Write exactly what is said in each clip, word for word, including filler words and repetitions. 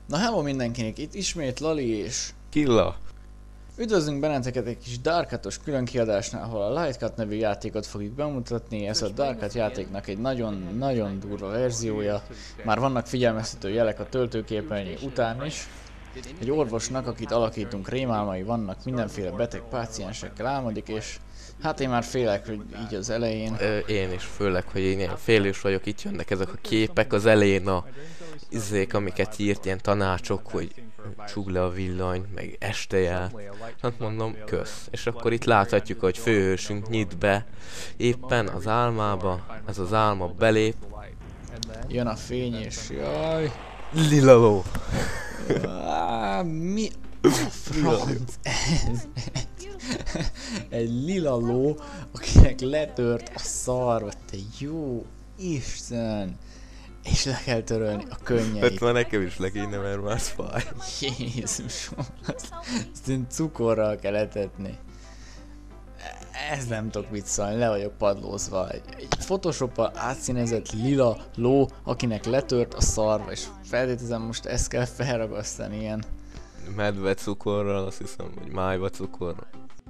Na hello mindenkinek, itt ismét Lali és... Killa! Üdvözlünk benneteket egy kis Dark-os különkiadásnál, ahol a Lightcut nevű játékot fogjuk bemutatni. Ez a Dark játéknak egy nagyon-nagyon durva verziója. Már vannak figyelmeztető jelek a töltőképernyő után is. Egy orvosnak, akit alakítunk, rémálmai vannak, mindenféle beteg páciensekkel álmodik, és hát én már félek, hogy így az elején... Ö, én is, főleg, hogy én ilyen félős vagyok, itt jönnek ezek a képek az elején, a izzék, amiket írt, ilyen tanácsok, hogy csukd le a villanyt, meg este jár. Hát mondom, kösz. És akkor itt láthatjuk, hogy főhősünk nyit be éppen az álmába, ez az álma belép. Jön a fény és jaj... Lila ló! Á, mi a franc ez? Egy lila ló, akinek letört a szarva, te jó Isten! És le kell törölni a könnyeit. Hát már nekem is le kéne, mert már fáj. Jézusom, azt, azt én cukorral kell etetni. Ez nem tudok viccelni, le vagyok padlózva. Egy, egy photoshoppal átszínezett lila ló, akinek letört a szarva, és feltételezem most ezt kell felragasztani ilyen. Medve cukorral, azt hiszem, hogy májva cukorral.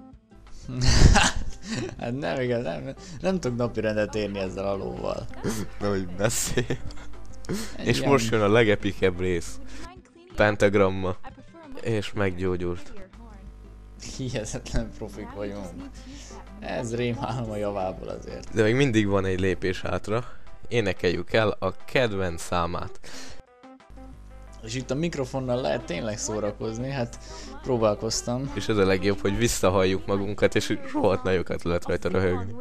Hát nem igaz, nem, nem, nem tudok napirendet érni ezzel a lóval. Na, hogy beszél. Egy És ilyen... most jön a legepikebb rész. Pentagramma. És meggyógyult. Hihetetlen profik vagyunk. Ez rémálom a javából azért. De még mindig van egy lépés hátra. Énekeljük el a kedvenc számát. És itt a mikrofonnal lehet tényleg szórakozni, hát próbálkoztam. És ez a legjobb, hogy visszahalljuk magunkat, és rohadt nagyokat lehet rajta röhögni.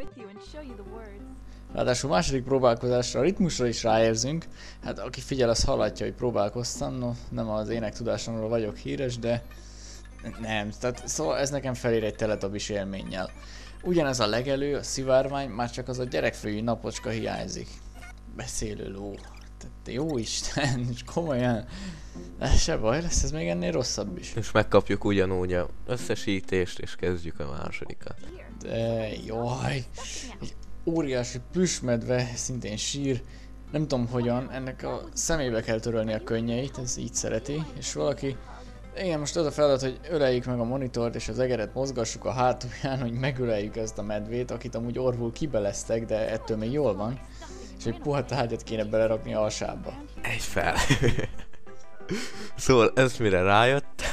Ráadásul második próbálkozásra a ritmusra is ráérzünk. Hát aki figyel, az hallatja, hogy próbálkoztam. No, nem az énektudásomról vagyok híres, de... Nem, tehát szóval ez nekem felér egy teletabis élménnyel. Ugyanez a legelő, a szivárvány, már csak az a gyerekfőjű napocska hiányzik. Beszélő ló. Tehát jó Isten, és komolyan. Ez se baj, lesz ez még ennél rosszabb is. És megkapjuk ugyanúgy a összesítést, és kezdjük a másodikat. De jaj, egy óriási plüssmedve, szintén sír. Nem tudom hogyan, ennek a szemébe kell törölni a könnyeit, ez így szereti, és valaki... Igen, most az a feladat, hogy öleljük meg a monitort és az egeret mozgassuk a hátulján, hogy megöleljük ezt a medvét, akit amúgy orvul kibeleztek, de ettől még jól van. És egy puha tárgyat kéne belerakni a hasába. Egy fel. Szóval ez mire rájött?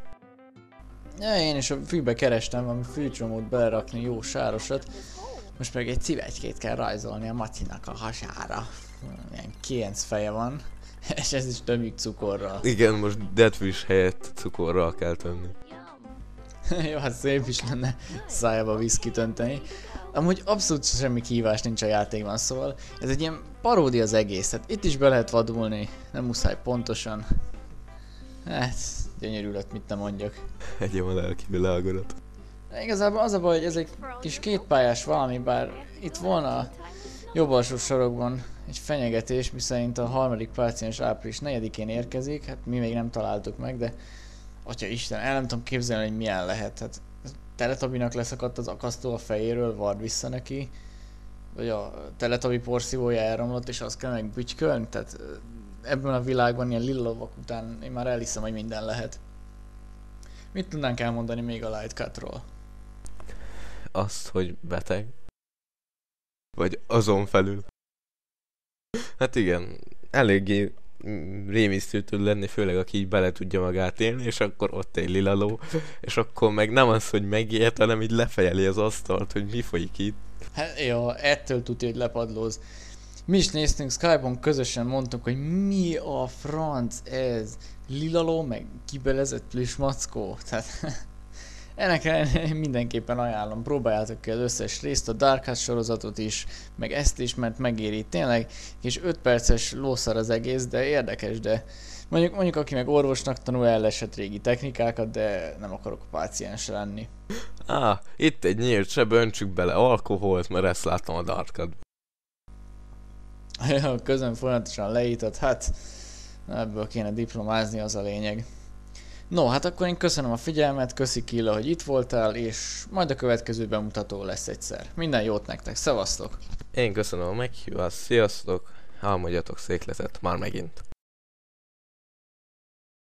Ja, én is a fűbe kerestem valami fűcsomót belerakni, jó sárosat. Most meg egy civegykét kell rajzolni a Macinak a hasára. Ilyen kilenc feje van. És ez is tömjük cukorral. Igen, most deadfish helyett cukorral kell tömni. Jó, hát szép is lenne szájába viszkit önteni. Amúgy abszolút semmi kihívás nincs a játékban, szóval ez egy ilyen paródia az egész, tehát itt is be lehet vadulni, nem muszáj pontosan. Hát, gyönyörű lett, mit nem mondjak. Egyem a lelki világodat. De igazából az a baj, hogy ez egy kis kétpályás valami, bár itt volna jobb alsó sarokban egy fenyegetés, miszerint a harmadik páciens április negyedikén érkezik, hát mi még nem találtuk meg, de atya Isten, el nem tudom képzelni, hogy milyen lehet. Hát Teletabinak leszakadt az akasztó a fejéről, vard vissza neki, vagy a Teletabi porszívója elromlott, és azt kell meg bütykölni, tehát ebben a világban ilyen lila lovak után én már elhiszem, hogy minden lehet. Mit tudnánk elmondani még a Lightcutról? Azt, hogy beteg. Vagy azon felül. Hát igen, eléggé rémisztő tud lenni, főleg aki így bele tudja magát élni, és akkor ott egy lila ló, és akkor meg nem az, hogy megijed, hanem így lefejeli az asztalt, hogy mi folyik itt. Hát jó, ettől tudja, hogy lepadlóz. Mi is néztünk Skype-on, közösen mondtuk, hogy mi a franc ez? Lila ló, meg kibelezett plusz mackó. Tehát ennek mindenképpen ajánlom, próbáljátok ki az összes részt, a Dark sorozatot is, meg ezt is, mert megéri tényleg, és öt perces lószar az egész, de érdekes, de mondjuk, mondjuk aki meg orvosnak tanul, ellesett régi technikákat, de nem akarok a páciens lenni. Á, ah, itt egy nyílt seb, öntsük bele alkoholt, mert ezt láttam a Darkadban. A közön folyamatosan leított, hát ebből kéne diplomázni, az a lényeg. No, hát akkor én köszönöm a figyelmet, köszi Killa, hogy itt voltál, és majd a következő bemutató lesz egyszer. Minden jót nektek, szevasztok! Én köszönöm a meghívást, sziasztok, álmodjatok székletet már megint.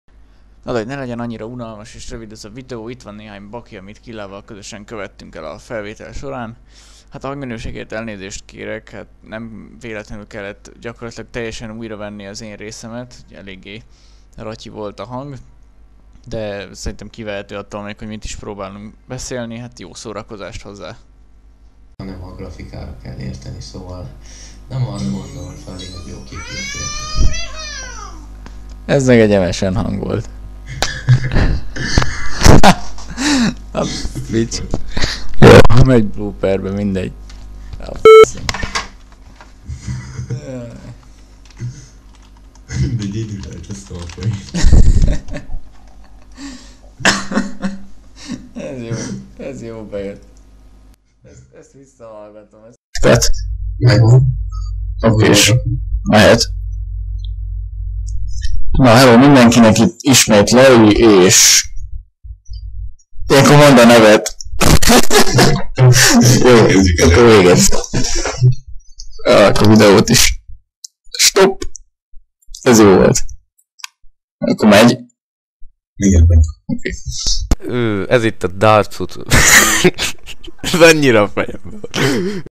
Na, de hogy ne legyen annyira unalmas és rövid ez a videó, itt van néhány baki, amit Killával közösen követtünk el a felvétel során. Hát a hangminőségért elnézést kérek, hát nem véletlenül kellett gyakorlatilag teljesen újra venni az én részemet, eléggé ratyi volt a hang. De szerintem kivehető attól még, hogy mit is próbálunk beszélni, hát jó szórakozást hozzá. Hanem a grafikára kell érteni, szóval nem arra mondom, hogy felé, hogy jó képületért. Ez meg egy emesen hang volt. A vicc. Jó, megy blooperbe, mindegy. A f***szín. De én is elcsesztem a fejét. Ez jó, ez jó bejött. Ezt, ezt visszahallgatom. Ezt... Tehát, Megvan. oké, és mehet. Na, hello mindenkinek, itt ismét Larry, és... Ilyenkor mondd a nevet. Jó, akkor véget. Ah, akkor videót is. Stop. Ez jó volt. Akkor megy. Igen, meg. Oké. Ö, ez itt a Dark Souls. Ez annyira a fejemben.